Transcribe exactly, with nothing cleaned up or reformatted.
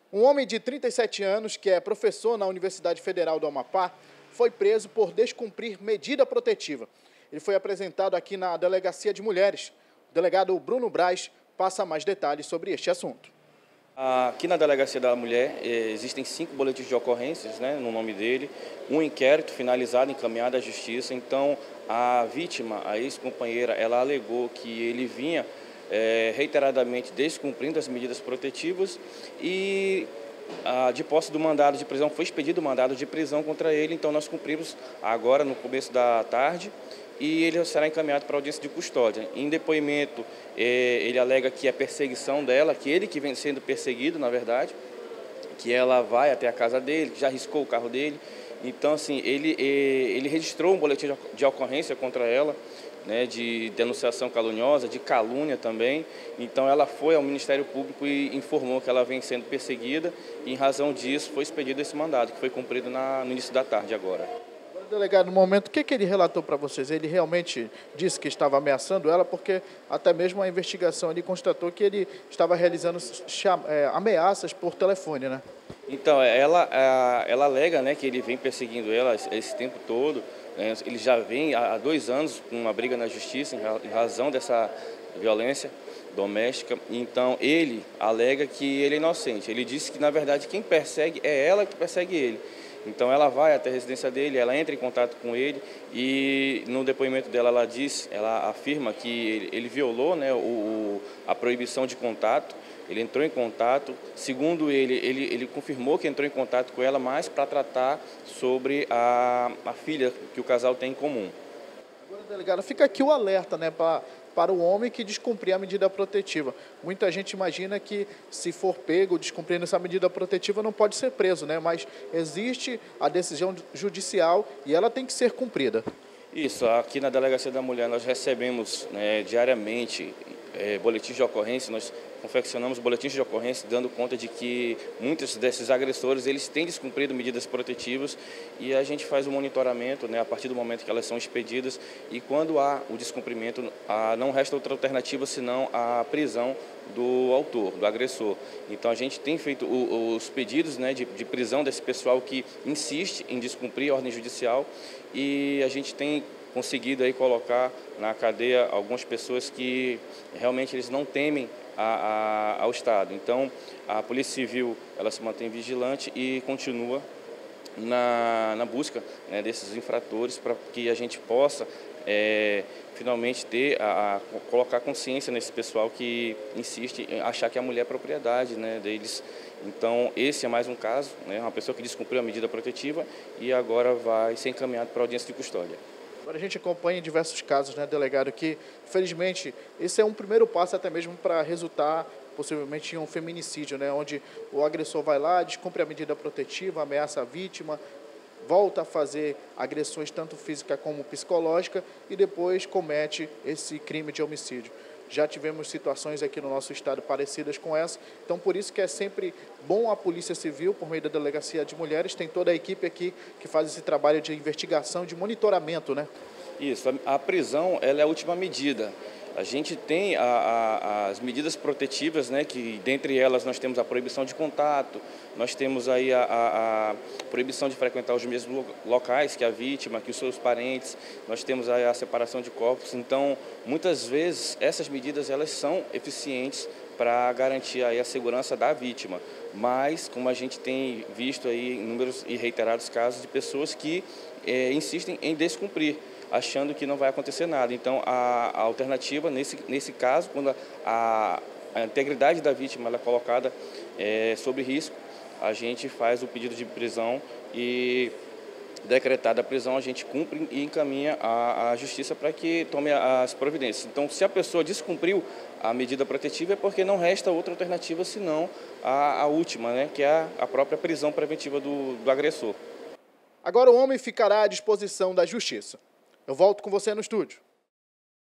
Um homem de trinta e sete anos, que é professor na Universidade Federal do Amapá, foi preso por descumprir medida protetiva. Ele foi apresentado aqui na Delegacia de Mulheres. O delegado Bruno Braz passa mais detalhes sobre este assunto. Aqui na Delegacia da Mulher eh, existem cinco boletins de ocorrências, né, no nome dele, um inquérito finalizado, encaminhado à Justiça. Então, a vítima, a ex-companheira, ela alegou que ele vinha eh, reiteradamente descumprindo as medidas protetivas e, ah, de posse do mandado de prisão, foi expedido o mandado de prisão contra ele. Então, nós cumprimos agora, no começo da tarde, e ele será encaminhado para a audiência de custódia. Em depoimento, eh, ele alega que é perseguição dela, que ele que vem sendo perseguido, na verdade, que ela vai até a casa dele, que já riscou o carro dele. Então, assim, ele, eh, ele registrou um boletim de ocorrência contra ela, né, de denunciação caluniosa, de calúnia também. Então, ela foi ao Ministério Público e informou que ela vem sendo perseguida, e em razão disso foi expedido esse mandado, que foi cumprido na, no início da tarde agora. Delegado, no momento, o que, que ele relatou para vocês? Ele realmente disse que estava ameaçando ela, porque até mesmo a investigação ali constatou que ele estava realizando é, ameaças por telefone, né? Então, ela, ela alega, né, que ele vem perseguindo ela esse tempo todo. Né? Ele já vem há dois anos com uma briga na justiça em razão dessa violência doméstica. Então, ele alega que ele é inocente. Ele disse que, na verdade, quem persegue é ela que persegue ele. Então ela vai até a residência dele, ela entra em contato com ele e no depoimento dela ela diz, ela afirma que ele, ele violou, né, o, a proibição de contato. Ele entrou em contato, segundo ele, ele, ele confirmou que entrou em contato com ela, mas para tratar sobre a, a filha que o casal tem em comum. Agora, delegado, fica aqui o alerta, né, para para o homem que descumprir a medida protetiva. Muita gente imagina que, se for pego descumprindo essa medida protetiva, não pode ser preso, né? Mas existe a decisão judicial e ela tem que ser cumprida. Isso, aqui na Delegacia da Mulher nós recebemos, né, diariamente é, boletins de ocorrência. Nós confeccionamos boletins de ocorrência dando conta de que muitos desses agressores eles têm descumprido medidas protetivas, e a gente faz o monitoramento, né, a partir do momento que elas são expedidas, e quando há o descumprimento, a, não resta outra alternativa senão a prisão do autor, do agressor. Então a gente tem feito o, os pedidos, né, de, de prisão desse pessoal que insiste em descumprir a ordem judicial, e a gente tem conseguido aí colocar na cadeia algumas pessoas que realmente eles não temem a, a, ao Estado. Então a Polícia Civil ela se mantém vigilante e continua na, na busca, né, desses infratores, para que a gente possa é, finalmente ter a, a colocar consciência nesse pessoal que insiste em achar que a mulher é propriedade, né, deles. Então esse é mais um caso, né, uma pessoa que descumpriu a medida protetiva e agora vai ser encaminhado para a audiência de custódia. Agora a gente acompanha diversos casos, né, delegado, que, infelizmente, esse é um primeiro passo até mesmo para resultar possivelmente em um feminicídio, né, onde o agressor vai lá, descumpre a medida protetiva, ameaça a vítima, volta a fazer agressões tanto física como psicológica e depois comete esse crime de homicídio. Já tivemos situações aqui no nosso estado parecidas com essa, então por isso que é sempre bom a Polícia Civil, por meio da Delegacia de Mulheres, tem toda a equipe aqui que faz esse trabalho de investigação, de monitoramento, né? Isso, a, a prisão ela é a última medida. A gente tem a, a, as medidas protetivas, né, que dentre elas nós temos a proibição de contato, nós temos aí a, a, a proibição de frequentar os mesmos locais que a vítima, que os seus parentes, nós temos aí a separação de corpos. Então, muitas vezes essas medidas elas são eficientes para garantir aí a segurança da vítima, mas como a gente tem visto aí inúmeros e reiterados casos de pessoas que é, insistem em descumprir, achando que não vai acontecer nada. Então, a, a alternativa, nesse, nesse caso, quando a, a integridade da vítima ela é colocada é, sob risco, a gente faz o pedido de prisão e, decretada a prisão, a gente cumpre e encaminha a, a justiça para que tome as providências. Então, se a pessoa descumpriu a medida protetiva, é porque não resta outra alternativa senão a, a última, né, que é a, a própria prisão preventiva do, do agressor. Agora o homem ficará à disposição da justiça. Eu volto com você no estúdio.